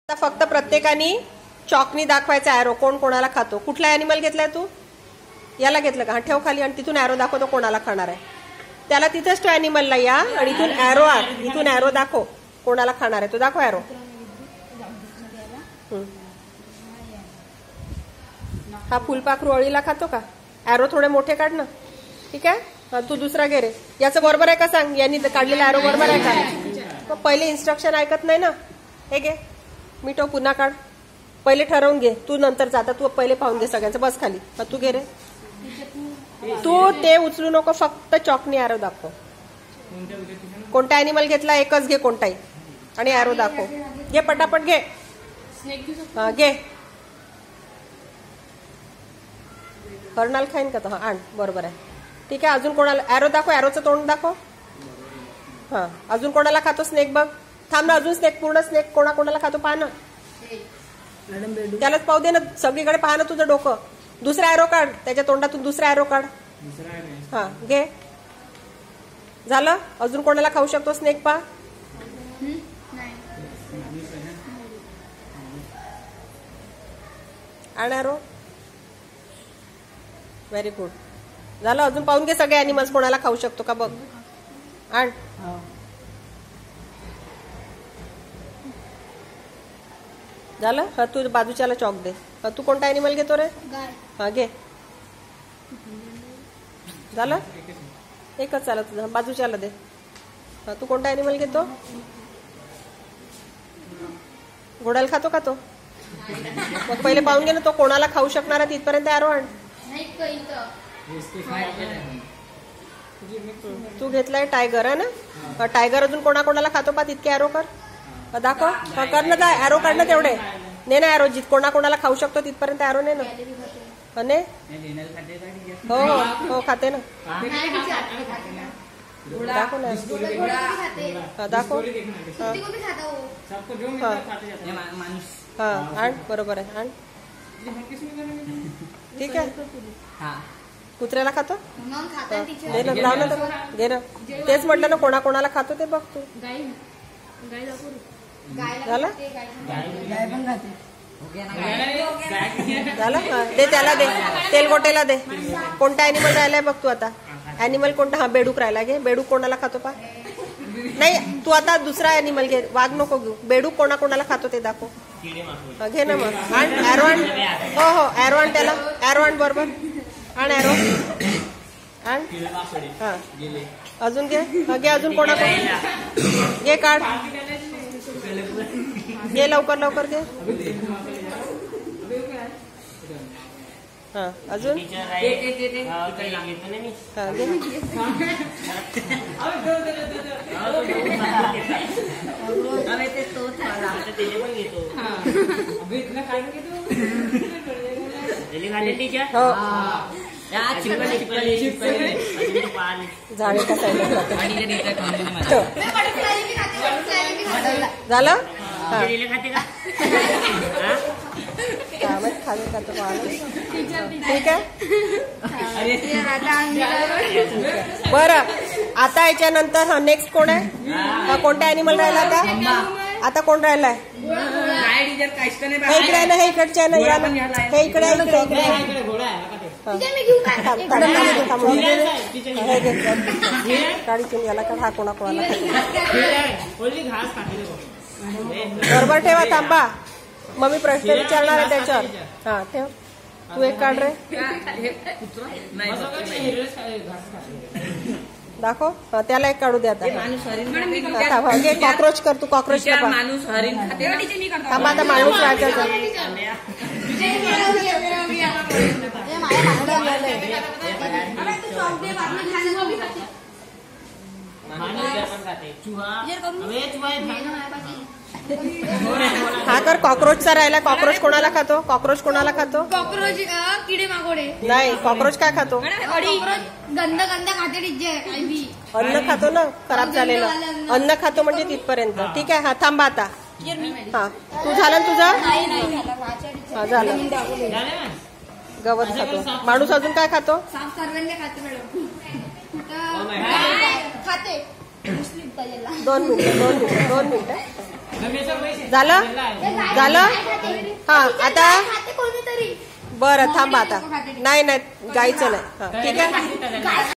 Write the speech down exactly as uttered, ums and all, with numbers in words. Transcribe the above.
आता फक्त प्रत्येकाने चॉकनी दाखवायचा ॲरो कोण कोणाला खातो. कुठला ॲनिमल घेतलाय तू? याला घेतलं का? ठेव खाली आणि तिथून ॲरो दाखव तो कोणाला खाणार आहे. त्याला तिथेच तो ॲनिमलला या आणि इथून ॲरो आण, इथून ॲरो दाखव कोणाला खाणार आहे. तो दाखव ॲरो. हा फुलपाखरू अळीला खातो का? ॲरो थोडे मोठे काढ ना. ठीक आहे. तू दुसरा घे रे. याचं बरोबर आहे का सांग. यांनी काढलेला ॲरो बरोबर आहे का? पहिले इन्स्ट्रक्शन ऐकत नाही ना. हे घे मिठो पुन्हा काढ. पहिले ठरवून घे. तू नंतर जाता. तू पहिले पाहून घे सगळ्यांचं. बस खाली. तू घे रे. तू ते उचलू नको. फक्त चॉकनी ॲरो दाखव. कोणता ॲनिमल घेतला एकच घे कोणताही आणि ॲरो दाखव. घे पटापट घे. हा घे. कर्नल खाईन का तो? हा आण. बरोबर आहे. ठीक आहे. अजून कोणाला ॲरो दाखव. ॲरोचं तोंड दाखव. हा अजून कोणाला खातो स्नेक बघ. थांब ना. अजून स्नेक पूर्ण स्नेक कोणा कोणाला खातो पहा ना. त्यालाच पाहू दे ना. सगळीकडे पहा ना तुझं डोकं. दुसरा ॲरो काढ. त्याच्या तोंडातून दुसरा ॲरो काढ. हा घे. झालं. अजून कोणाला खाऊ शकतो स्नेक पहा. आण ॲरो. Very good. झालं. अजून पाहून घे सगळे ॲनिमल्स कोणाला खाऊ शकतो का बघ. आण. झालं. हा तू बाजूच्याला चॉक दे. हा तू कोणता ॲनिमल घेतो रे? हा घे. झालं. एकच चालत तुझं. बाजूच्याला दे. हा तू कोणता ॲनिमल घेतो? घोड्याला खातो का तो? मग पहिले पाहून घे ना तो कोणाला खाऊ शकणार आहे. तिथपर्यंत ॲरो आण. तू घेतलाय टायगर आहे ना. टायगर अजून कोणा कोणाला खातो पा. तितके ॲरो कर. दाखव. कर ना. ॲरो काढ ना तेवढे. ने ना ॲरो. जित कोणा कोणाला खाऊ शकतो तिथपर्यंत ॲरो ने ना. ने हो हो खाते ना. दाखव ना. दाखव. हा आण. बरोबर आहे. आण. ठीक आहे. कुत्र्याला खातो? दे ना. लाव ना तर. घे ना. तेच म्हटलं ना कोणा कोणाला खातो ते बघ तू. झालं. झालं. दे त्याला दे. तेलगोटेला दे. कोणता ॲनिमल राहिलाय बघ तू आता. ॲनिमल कोणता? हा बेडूक राहिला. घे. बेडूक कोणाला खातो पा. नाही तू आता दुसरा ॲनिमल घे. वाघ नको घेऊ. बेडूक कोणा कोणाला खातो ते दाखव. घे ना मग. आण ॲरो आण. हो हो ॲरो आण त्याला. ॲरो आण बरोबर. आण ॲरो. आण. हा अजून घे. घे अजून कोणा कोण घे. काढ. घे लवकर लवकर घे. हा अजून. हा घे. हो झाडे का झालं. खाली का तो ठीक आहे. बरं आता याच्यानंतर हा नेक्स्ट कोण आहे? हा कोणता ॲनिमल राहिला आता? आता कोण राहिलाय? हे इकडे आहे ना. हे इकडचे आहे ना. हे इकडे आहे. इकडे इकडे गाडीतून याला का. हा कोणा कोणाला बरोबर ठेवा. थांबा. मग मी प्रश्न विचारणार आहे त्याच्यावर. हा ठेव. तू एक काढ रे. दाखव. त्याला एक काढू दे आता. घे कॉक्रोच कर. तू कॉक्रोच थांबा. आता माणूस राहायचा. हा कर. कॉक्रोचचा राहिला. कॉक्रोच कोणाला खातो? कॉक्रोच कोणाला खातो? कॉक्रोच किडे माकोडे. नाही कॉक्रोच काय खातो? गंद गंद खाते. अन्न खातो ना. खराब झालेलं अन्न खातो म्हणजे तिथपर्यंत. ठीक आहे. हा थांबा आता. हा तू झालं तुझं. हा झालं. गवत खातो. माणूस अजून काय खातो? साफ करवंदे खाते मॅडम. खाते. दोन मिनिटं दोन मिनिटं दोन मिनिटं झालं झालं हा आता खाते कोणीतरी बरं थांबा आता नाही नाही गायचं नाही हा ठीक आहे